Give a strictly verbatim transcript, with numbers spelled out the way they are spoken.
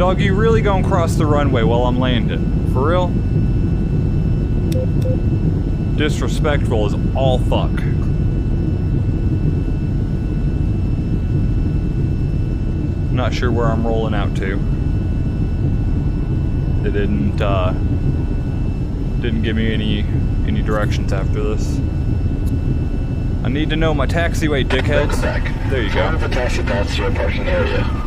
Dog, you really gonna cross the runway while I'm landing? For real? Disrespectful as all fuck. Not sure where I'm rolling out to. They didn't, uh... didn't give me any, any directions after this. I need to know my taxiway, dickheads. There you go. One of the taxi paths to your parking area.